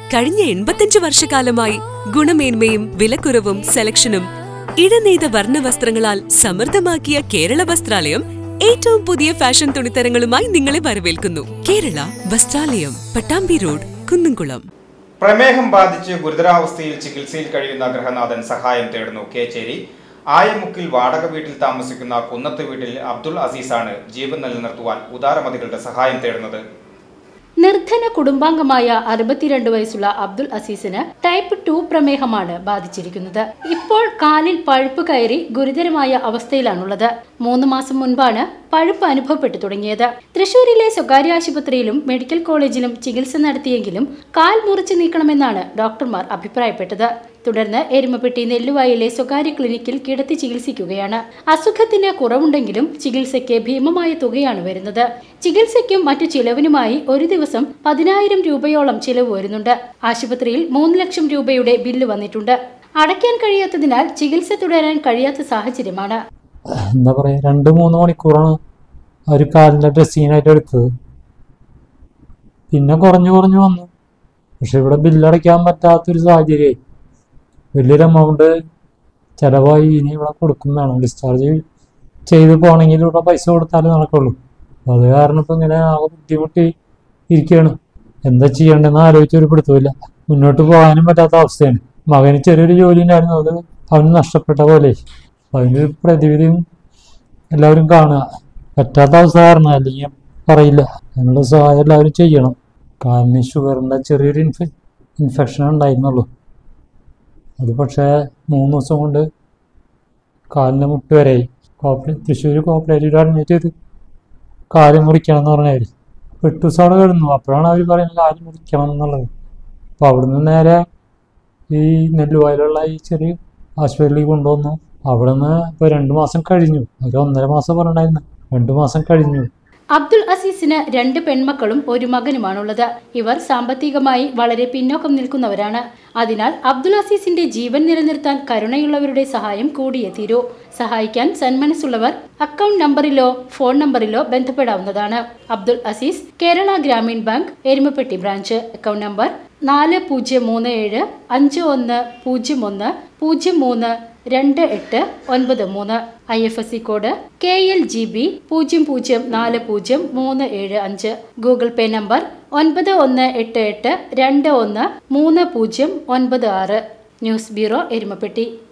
കഴിഞ്ഞ 85 വർഷക്കാലമായി ഗുണമേന്മയും വിലക്കുറവും സെലക്ഷനും ഇടനെയ്ത വർണ്ണവസ്ത്രങ്ങളാൽ സമൃദ്ധമാക്കിയ കേരള വസ്ത്രാലയം ഏറ്റവും പുതിയ ഫാഷൻ തുണിത്തരങ്ങളുമായി നിങ്ങളെ വരവേൽക്കുന്നു. കേരള വസ്ത്രാലയം, പട്ടാമ്പി റോഡ്, കുന്നംകുളം. പ്രമേഹം ബാധിച്ച് ഗുരുതരാവസ്ഥയിൽ ചികിത്സയിൽ കഴിയുന്ന ഗൃഹനാഥൻ സഹായം തേടുന്നു. കേച്ചേരി ആയമുക്കിൽ വാടക വീട്ടിൽ താമസിക്കുന്ന കുന്നത്ത് വീട്ടിൽ അബ്ദുൾ അസീസാണ് ജീവൻ നിലനിർത്തുവാൻ ഉദാരമതികളുടെ സഹായം തേടുന്നത്. നിർധന കുടുംബാംഗമായ 62 വയസ്സുള്ള അബ്ദുൾ അസീസിന് ടൈപ്പ് 2 പ്രമേഹമാണ് ബാധിച്ചിരിക്കുന്നത്. ഇപ്പോൾ കാലിൽ പഴുപ്പ് കയറി ഗുരുതരമായ അവസ്ഥയിലാണുള്ളത്. 3 മാസം മുൻപാണ് പഴുപ്പ് അനുഭവപ്പെട്ടു തുടങ്ങിയത്. തൃശൂരിലെ സ്വകാര്യ ആശുപത്രിയിലും മെഡിക്കൽ കോളേജിലും ചികിത്സ നടത്തിയെങ്കിലും കാൽ മുറിച്ചു നീക്കണമെന്നാണ് ഡോക്ടർമാർ അഭിപ്രായപ്പെട്ടത്. തുടർന്ന് എരുമപ്പെട്ടി നെല്ലുവായിലെ സ്വകാര്യ ക്ലിനിക്കിൽ കിടത്തി ചികിത്സിക്കുകയാണ്. അസുഖത്തിന് കുറവുണ്ടെങ്കിലും ചികിത്സയ്ക്ക് ഭീമമായ തുകയാണ് വരുന്നത്. ചികിത്സയ്ക്കും മറ്റു ചിലവിനുമായി ഒരു ദിവസം 10,000 രൂപയോളം ചിലവ് വരുന്നുണ്ട്. ആശുപത്രിയിൽ 3 ലക്ഷം രൂപയുടെ ബില്ല് വന്നിട്ടുണ്ട്. അടയ്ക്കാൻ കഴിയാത്തതിനാൽ ചികിത്സ തുടരാൻ കഴിയാത്ത സാഹചര്യമാണ്. എന്താ പറയുക, 2-3 മണിക്കൂറാണ് ഒരു കാലിൻ്റെ ഡ്രസ്സിങ്ങിനായിട്ട് എടുത്തത്. പിന്നെ കുറഞ്ഞു വന്നു. പക്ഷെ ഇവിടെ ബില്ലടയ്ക്കാൻ പറ്റാത്തൊരു സാഹചര്യമായി. വലിയൊരു എമൗണ്ട് ചിലവായി. ഇനി ഇവിടെ കൊടുക്കും വേണം. ഡിസ്ചാർജ് ചെയ്ത് പോകണമെങ്കിൽ ഇവിടെ പൈസ കൊടുത്താലേ നടക്കുള്ളൂ. അത് കാരണം ഇപ്പം ഇങ്ങനെ ആകെ ബുദ്ധിമുട്ടി ഇരിക്കുകയാണ്. എന്താ ചെയ്യേണ്ടതെന്ന് ആലോചിച്ചൊരു പിടുത്തമില്ല. മുന്നോട്ട് പോകാനും പറ്റാത്ത അവസ്ഥയാണ്. മകന് ചെറിയൊരു ജോലി ഉണ്ടായിരുന്നു, അത് അവന് നഷ്ടപ്പെട്ട പോലെ. അതിനൊരു പ്രതിവിധിയും എല്ലാവരും കാണുക. പറ്റാത്ത അവസ്ഥ കാരണം അല്ലെങ്കിൽ പറയില്ല. അതിനുള്ള സഹായം എല്ലാവരും ചെയ്യണം. കാലിന് ഷുഗറിൻ്റെ ചെറിയൊരു ഇൻഫെക്ഷൻ ഉണ്ടായിരുന്നുള്ളൂ. അത് പക്ഷേ 3 ദിവസം കൊണ്ട് കാലിൻ്റെ മുട്ട് വരെയായി. തൃശ്ശൂർ കോപ്പറേറ്റീവ് അഡ്മിറ്റ് ചെയ്ത് കാല് മുറിക്കണം എന്ന് പറഞ്ഞാൽ 8 ദിവസം അവിടെ കിടന്നു. അപ്പോഴാണ് അവർ പറയുന്നത് കാല് മുറിക്കണം എന്നുള്ളത്. അപ്പോൾ അവിടുന്ന് നേരെ ഈ നെല്ലുവായിലുള്ള ഈ ചെറിയ ആശുപത്രിയിൽ കൊണ്ടുവന്നു. അവിടെ നിന്ന് ഇപ്പോൾ 2 മാസം കഴിഞ്ഞു. ഒരു 1.5 മാസം പറഞ്ഞിട്ടുണ്ടായിരുന്നു. 2 മാസം കഴിഞ്ഞു. അബ്ദുൾ അസീസിന് 2 പെൺമക്കളും 1 മകനുമാണുള്ളത്. ഇവർ സാമ്പത്തികമായി വളരെ പിന്നോക്കം നിൽക്കുന്നവരാണ്. അതിനാൽ അബ്ദുൾ അസീസിന്റെ ജീവൻ നിലനിർത്താൻ കരുണയുള്ളവരുടെ സഹായം കൂടിയേ തീരൂ. സഹായിക്കാൻ സന്മനസ്സുള്ളവർ അക്കൗണ്ട് നമ്പറിലോ ഫോൺ നമ്പറിലോ ബന്ധപ്പെടാവുന്നതാണ്. Abdul Aziz, Kerala Gramin bank, Erumapetty branch. Account number 4037 5101 032893. IFSC code KLGB 0040375. Google pay number 9188213096. News bureau, Erumapetty.